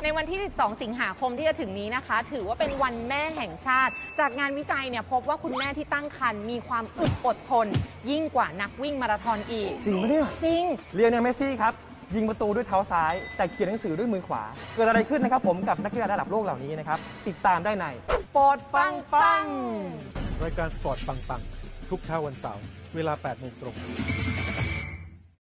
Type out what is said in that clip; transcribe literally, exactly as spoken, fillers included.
ในวันที่สิบสองสิงหาคมที่จะถึงนี้นะคะถือว่าเป็นวันแม่แห่งชาติจากงานวิจัยเนี่ยพบว่าคุณแม่ที่ตั้งครรภ์มีความอึดอดทนยิ่งกว่านักวิ่งมาราธอนอีกจริงปะเนี่ยจริงเลียโอเนล เมสซี่ครับยิงประตูด้วยเท้าซ้ายแต่เขียนหนังสือด้วยมือขวาเกิดอะไรขึ้นนะครับผมกับนักกีฬาระดับโลกเหล่านี้นะครับติดตามได้ในสปอร์ตปังปังรายการสปอร์ตปังปังทุกเช้าวันเสาร์เวลาแปดโมงตรง